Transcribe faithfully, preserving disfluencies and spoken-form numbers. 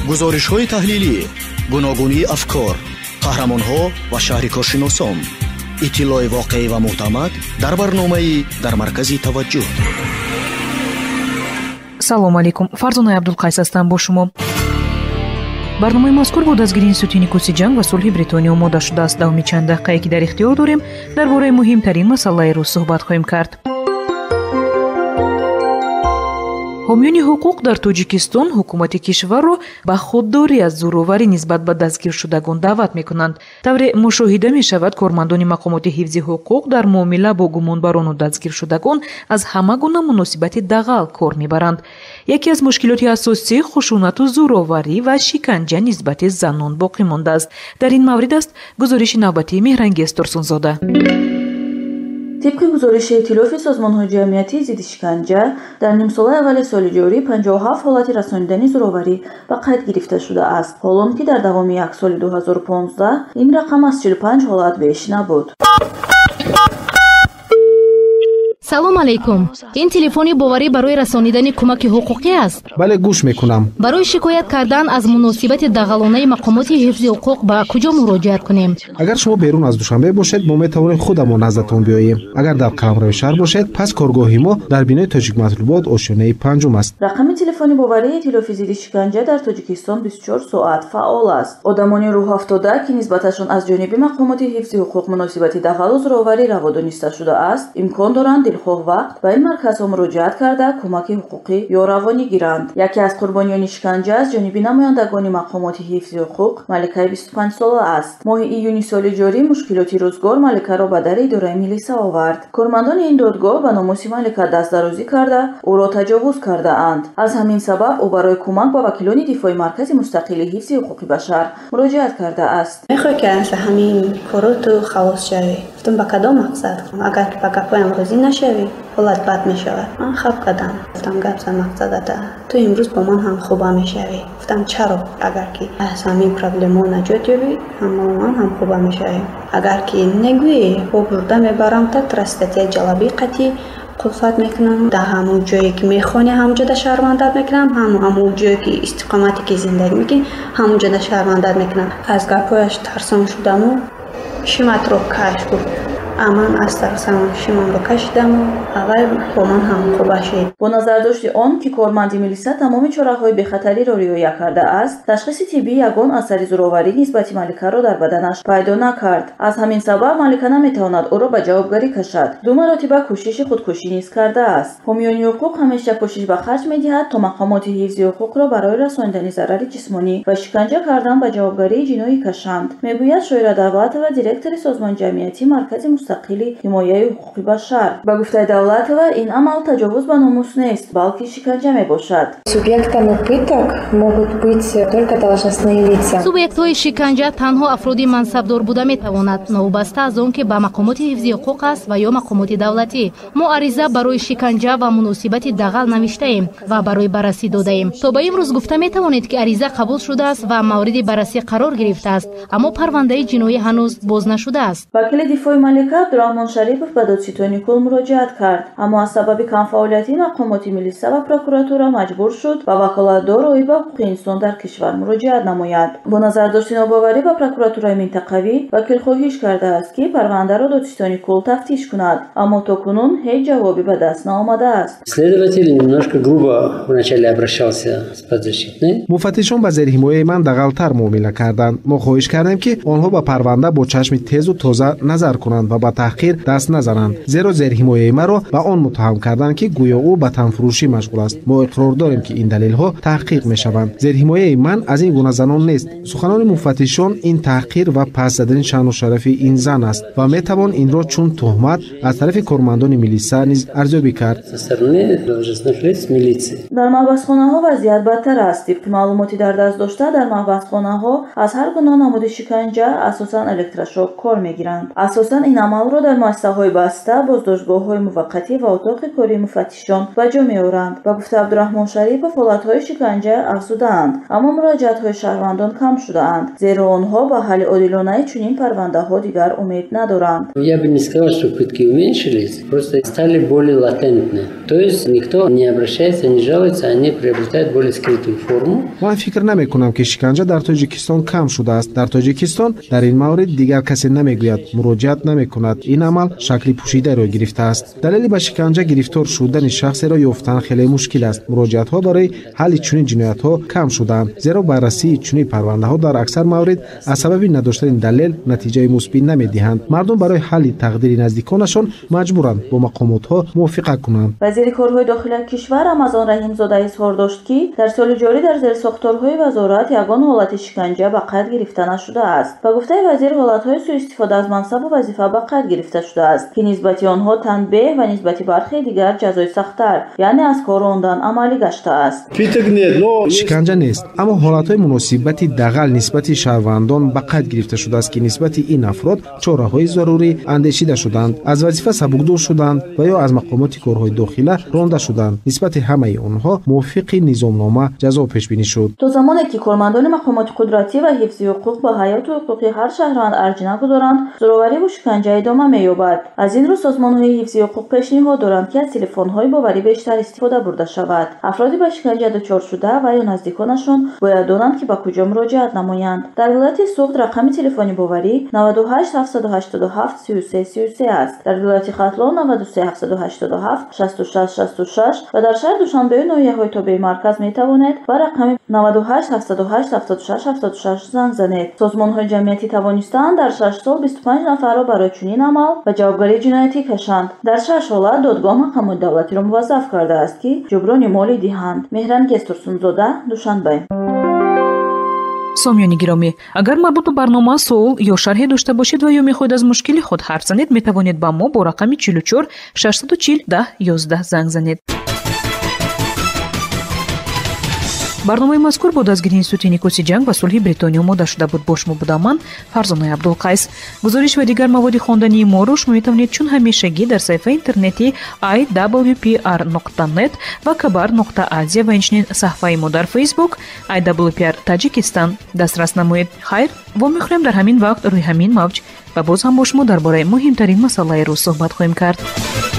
гузоришҳои таҳлилӣ, гуногунии афкор, қаҳрамонҳо ва шаҳрикоршиносон. иттилои воқеӣ ва мӯътамад дар барномаи дар маркази таваҷҷӯҳ. салому алейкум. фарзонаи абдулқайс ҳастам бо шумо. барномаи мазкур бо дастгирии институти никуси ҷанг ва сулҳи бритониё омода шудааст. давоми чанд дақиқае ки дар ихтиёр дорем дар бораи муҳимтарин масъалаи рӯз суҳбат хоҳем кард. ҳомиёни ҳуқуқ дар тоҷикистон ҳукумати кишварро ба худдорӣ аз зӯроварӣ нисбат ба дастгиршудагон даъват мекунанд. тавре мушоҳида мешавад кормандони мақомоти ҳифзи ҳуқуқ дар муомила бо гумонбарону дастгиршудагон аз ҳама гуна муносибати дағал кор мебаранд. яке аз мушкилоти асосӣ хушунату зӯроварӣ ва шиканҷа нисбати занон боқӣ мондааст. дар ин маврид аст гузориши навбатии меҳрангез турсунзода. طبق گزارش ائتلاف سازمان‌های جمعیتی ضد شکنجه در نیم سال اول سال جاری پنجاه و هفت حالت رسانیدن زوروری به قید گرفته شده است، حالان که در دوام یک سال دو هزار و پانزده این رقم از چهل و پنج حالت بیش نبود. салом алейкум. ин телефони боварӣ барои расонидани кӯмаки ҳуқуқӣ аст? бале, гӯш мекунам. барои шикоят кардан аз муносибати дағалонаи мақомоти ҳифзи ҳуқуқ ба куҷо муроҷиат кунем? агар шумо берун аз душанбе бошед, мо метавонем худамон наздатон биёем. агар дар қаламрои шаҳр бошед, пас коргоҳи мо дар бинои тоҷик матлубот ошёнаи панҷум аст. рақами телефони боварии иттилофи зидди шиканҷа дар тоҷикистон бисту чор соат фаъол аст. одамони рӯҳафтода ки нисбаташон аз ҷониби мақомоти ҳифзи ҳуқуқ муносибати дағалу зӯроварӣ раводониста шудааст, имкон доранд дилхоҳ вақт ба ин марказҳо муроҷиат карда кӯмаки ҳуқуқӣ ё равонӣ гиранд. яке аз қурбониёни шиканҷа аз ҷониби намояндагони мақомоти ҳифзи ҳуқуқ маликаи бисту панҷ сола аст. моҳи июни соли ҷорӣ мушкилоти рӯзгор маликаро ба дари идораи милиса овард. кормандони ин додгоҳ ба номуси малика дастдарозӣ карда ӯро таҷовуз кардаанд. аз ҳамин сабаб ӯ барои кӯмак ба вакилони дифои маркази мустақили ҳифзи ҳуқуқи башар муроҷиат кардааст. мехоҳӣ ки аз ҳамин короту халос шавӣ. гуфтам ба кадом мақсад? агар ба гапҳоям розӣ нашавӣ ҳолат бад мешавад. ман хаб кардам. гуфтам гапса мақсадата ту имрӯз бо ман ҳам хуба мешавӣ. гуфтам чаро? агар ки аз ҳамин проблема наҷот ёбӣ ҳам бо ман ҳам хуба мешавӣ. агар ки негӯӣ бо бурда мебарам так трастатия ҷалабӣ қатӣ қулфат мекунам. дар ҳамон ҷое ки мехони ҳамонҷода шаҳрвандат мекунам. ҳам ҳамон ҷое ки истиқомате ки зиндагӣ мекунӣ ҳамонҷода шаҳрвандат мекунам. аз гапҳояш тарсон шудаму шиматро каш гуфт. аман аз тарсам шимамро кашидаму аввал бо ман ҳам хуба шид. бо назардошти он ки корманди милиса тамоми чораҳои бехатариро риоя кардааст, ташхиси тиббӣ ягон асари зӯроварӣ нисбати маликаро дар баданаш пайдо накард. аз ҳамин сабаб малика наметавонад ӯро ба ҷавобгарӣ кашад. ду маротиба кӯшиши худкушӣ низ кардааст. ҳомиёни ҳуқуқ ҳамеша кӯшиш ба харҷ медиҳад то мақомоти ҳифзи ҳуқуқро барои расонидани зарари ҷисмонӣ ва шиканҷа кардан ба ҷавобгарии ҷиноӣ кашанд, мегӯяд шоира давлатова, директори созмони ҷамъияти маркази мустақили ҳимояи ҳуқуқи башар. ба гуфтаи давлатова ин амал таҷовуз ба номус нест, балки шиканҷа мебошад. Субъектами пыток могут быть только должностные лица. субъектҳои шиканҷа танҳо афроди мансабдор буда метавонад, новобаста аз он ки ба мақомоти ҳифзи ҳуқуқ аст ва ё мақомоти давлатӣ. мо ариза барои шиканҷа ва муносибати дағал навиштаем ва барои баррасӣ додаем. то ба имрӯз гуфта метавонед ки ариза қабул шудааст ва мавриди баррасӣ қарор гирифтааст, аммо парвандаи ҷиноӣ ҳанӯз боз нашудааст. вакили дифои малика абдураҳмон шарипов ба додситони кул муроҷиат кард, аммо аз сабаби камфаъолияти мақомоти милиса ва прокуратура маҷбур шуд ба ваколатдор оид ба ҳуқуқи инсон дар кишвар муроҷиат намояд. бо назардошти нобоварӣ ба прокуратураи минтақавӣ, вакил хоҳиш кардааст ки парвандаро додситони кул тафтиш кунад, аммо то кунун ҳеҷ ҷавобе ба даст наомадааст. Следователь немножко грубо вначале обращался с подзащитной. муфаттишон ба зери ҳимояи ман дағалтар муомила карданд. мо хоҳиш кардем ки онҳо ба парванда бо чашми тезу тоза назар кунанд ва ба таҳқир даст назананд, зеро зерҳимояи маро ба он муттаҳам карданд ки гӯё ӯ ба танфурӯшӣ машғул аст. мо иқрор дорем ки ин далелҳо таҳқиқ мешаванд. зерҳимояи ман аз ин гуна занон нест. суханони муфаттишон ин таҳқир ва паст задани шаъну шарафи ин зан аст ва метавон инро чун тӯҳмат аз тарафи кормандони милиса низ арзёбӣ кард. дар маҳбасхонаҳо вазъият бадтар аст. тибқи маълумоти дар даст дошта, дар маҳбасхонаҳо аз ҳар гуна намуди шиканҷа асосан электрошок кор мегиранд. асосан ин амалро дар муассисаҳои баста, боздоштгоҳҳои муваққатӣ ва отоқи кории муфаттишон ба ҷо меоранд. ба гуфта Абдураҳмон Шарипов, ҳолатҳои шиканҷа афзудаанд, аммо муроҷиатҳои шаҳрвандон кам шудаанд, зеро онҳо ба ҳалли одилонаи чунин парвандаҳо дигар умед надоранд. Я бы не сказал, что пытки уменьшились, просто стали более латентны. То есть никто не обращается, не жалуется, они приобретают более скрытую форму. ман фикр намекунам ки шиканҷа дар тоҷикистон кам шудааст. дар тоҷикистон дар ин маврид дигар касе намегӯяд, муроҷиат намекунад. ин амал шакли пӯшидаро гирифтааст. далели ба шиканҷа гирифтор шудани шахсеро ёфтан хеле мушкил аст. муроҷиатҳо барои ҳалли чунин ҷиноятҳо кам шудаанд, зеро баррасии чунин парвандаҳо дар аксар маврид аз сабаби надоштани далел натиҷаи мусбит намедиҳанд. мардум барои ҳалли тақдири наздиконашон маҷбуранд бо мақомотҳо мувофиқа кунанд. вазири корҳои дохилияи кишвар рамазон раҳимзода изҳор дошт ки дар соли ҷорӣ дар зерсохторҳои вазорат ягон ҳолати шиканҷа ба қайд гирифта нашудааст. ба гуфтаи вазир, ҳолатҳои суистифода аз мансабу вазифа ба қайд гирифта шудааст ки нисбати онҳо танбеҳ ва нисбати бархе дигар ҷазои сахттар, яъне аз кор рондан амалӣ гаштааст. шиканҷа нест, аммо ҳолатҳои муносибати дағал нисбати шаҳрвандон ба қайд гирифта шудааст ки нисбати ин афрод чораҳои зарурӣ андешида шуданд, аз вазифа сабукдор шуданд ва ё аз мақомоти корҳои дохила ронда шуданд. нисбати ҳамаи онҳо мувофиқи низомнома ҷазо пешбинӣ шуд. то замоне ки кормандони мақомоти қудратӣ ва ҳифзи ҳуқуқ ба ҳаёту ҳуқуқи ҳар шаҳрванд арҷ нагузоранд, зӯроварӣ ва шиканҷа идома меёбад. аз ин рӯ созмонҳои ҳифзи ҳуқуқ пешниҳод доранд ки аз телефонҳои боварӣ бештар истифода бурда шавад. афроди ба шиканҷа дучор шуда ва ё наздиконашон бояд донанд ки ба куҷо муроҷиат намоянд. дар вилояти суғд рақами телефони боварӣ наваду ҳашт ҳафтсаду ҳаштоду ҳафт сию се сию се аст, дар вилояти хатлон наваду се ҳафтсаду ҳаштоду ҳафт шасту шаст шасту шаш ва дар шаҳри душанбею ноҳияҳои тобеи марказ метавонед ба рақами наваду ҳашт ҳафтсаду ҳашт ҳафтоду шаш ҳафтоду шаш занг занед. созмонҳои ҷамъиятӣ тавонистаанд дар шаш сол бисту панҷ нафарро барои чунин амал ба ҷавобгарии ҷиноятӣ кашанд. дар шаш ҳолат додгоҳ мақомоти давлатиро муваззаф кардааст ки ҷуброни молӣ диҳанд. меҳранигез турсунзода, душанбе. сомиёни гиромӣ, агар марбут ба барнома суол ё шарҳе дошта бошед ва ё мехоҳед аз мушкили худ ҳарф занед, метавонед ба мо бо рақами чилу чор шашсаду чил даҳ ёздаҳ занг занед. барномаи мазкур бо дастгирии институти никоси ҷанг ва сулҳи бритониё омода шуда буд. бо шумо будам ман, Фарзонаи Абдулқайс. гузориш ва дигар маводи хондании моро шумо метавонед чун ҳамешагӣ дар саҳифаи интернети ай дабл ю пи ар нуқта нет ва кабар нуқта азия ва инчунин саҳифаи мо дар фейсбук ай дабл ю пи ар таҷикистан дастрас намоед. хайр, вомехӯҳем дар ҳамин вақт рӯи ҳамин мавҷ ва боз ҳам бо шумо дар бораи муҳимтарин масъалаи рӯз суҳбат хоҳем кард.